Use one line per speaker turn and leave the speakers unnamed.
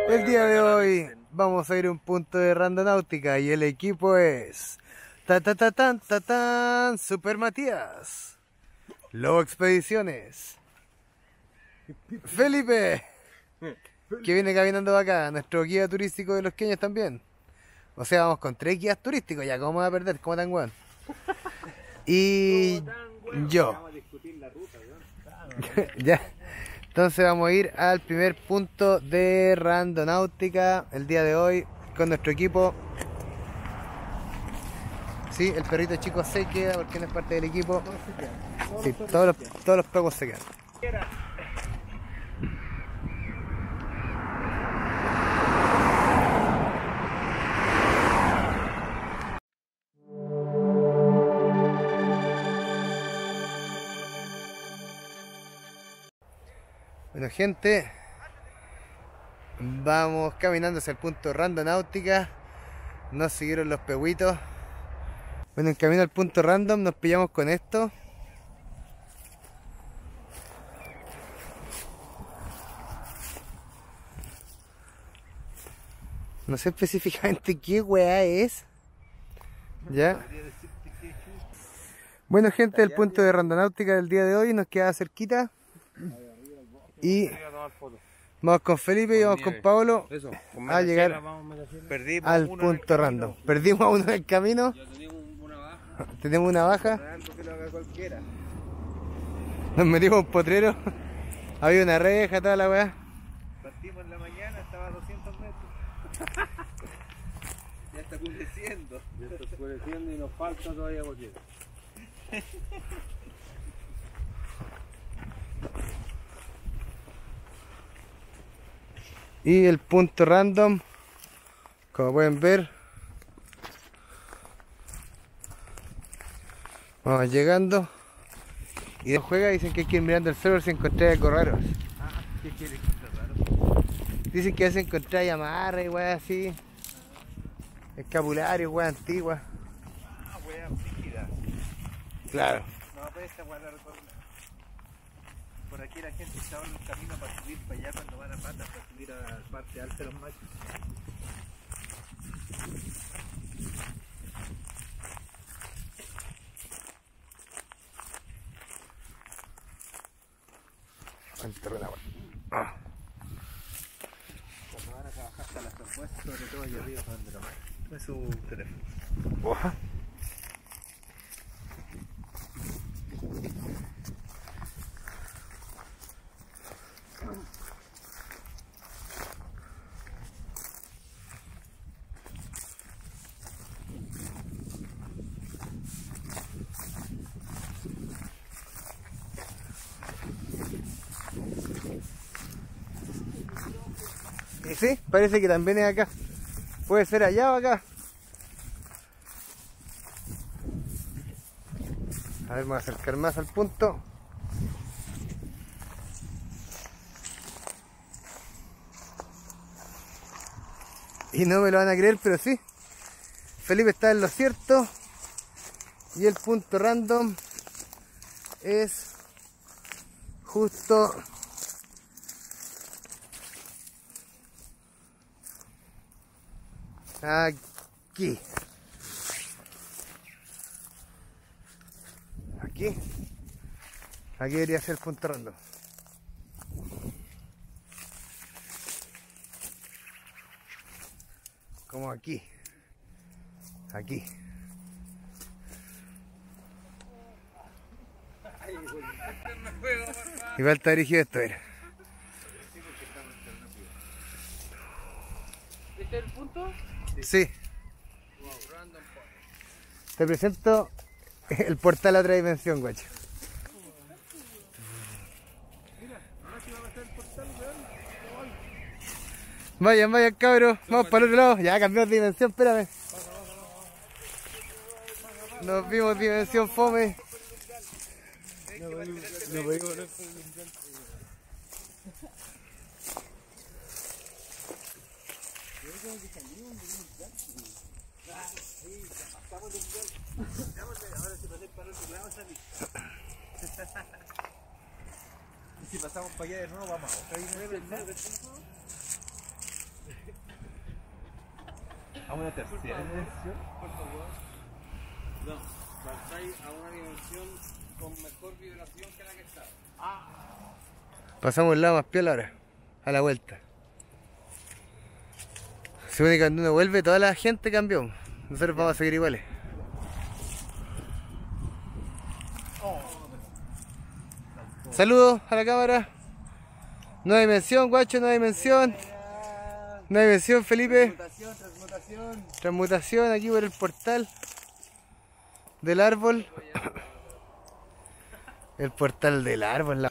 El día de hoy vamos a ir a un punto de randonáutica y el equipo es Super Matías, Lobo Expediciones, Felipe, que viene caminando de acá, nuestro guía turístico de los queños también. O sea, vamos con 3 guías turísticos, ya, ¿cómo va a perder? ¿Cómo tan weón? Y yo. Ya. Entonces vamos a ir al primer punto de randonáutica el día de hoy con nuestro equipo. Sí, el perrito chico se queda porque no es parte del equipo. Sí, todos los pocos se quedan. Bueno, gente, vamos caminando hacia el punto randonáutica. Nos siguieron los pehuitos. Bueno, en camino al punto random nos pillamos con esto. No sé específicamente qué weá es. ¿Ya? Bueno, gente, el punto de randonáutica del día de hoy nos queda cerquita. Y vamos con Felipe y vamos con Pablo a llegar al punto random. Perdimos a uno en el camino. Tenemos una baja. Nos metimos un potrero. Había una reja, toda la weá.
Partimos en la mañana, estaba a 200 metros. Ya está oscureciendo. Ya está oscureciendo y nos falta todavía poquito.
Y el punto random, como pueden ver, vamos llegando. Y de juega dicen que hay que ir mirando el server si encontrar algo raro.
¿Qué quiere que está raro?
Dicen que se encontrar amarras y weas así, escapularios, weas antiguas.
Ah, wea frígida.
Claro.
No, pues esta wea la recuerdo. Por aquí la gente estaba en el camino para subir para allá cuando van a patas, para subir a la parte alta de los machos. Cuando van a trabajar hasta las propuestas, sobre todo allá arriba, para donde lo más. Es su teléfono.
Oja. Y sí, parece que también es acá. Puede ser allá o acá. A ver, me voy a acercar más al punto. Y no me lo van a creer, pero sí. Felipe está en lo cierto. Y el punto random es justo aquí. Aquí debería ser el punto random. Como aquí. Aquí. Igual está dirigido esto, era.
¿Este es el punto?
Sí. Te presento el portal a otra dimensión, guacho. Vayan, vayan, cabros. Vamos para el otro lado. Ya cambiamos de dimensión, espérame. Nos vimos dimensión fome. No podemos volver por el mundial.
Ahora si pasáis para el otro lado salís. Y si pasamos para allá de nuevo vamos a otra dimensión. ¿A una tercera dimensión?
Por favor. No, pasáis a una dimensión con mejor vibración que la que estaba.
Pasamos el lado más piola ahora, a la vuelta. Se supone que cuando uno vuelve toda la gente cambió. Nosotros vamos a seguir iguales. Saludos a la cámara. Nueva dimensión, guacho, nueva dimensión. Nueva dimensión, Felipe. Transmutación aquí por el portal del árbol. El portal del árbol.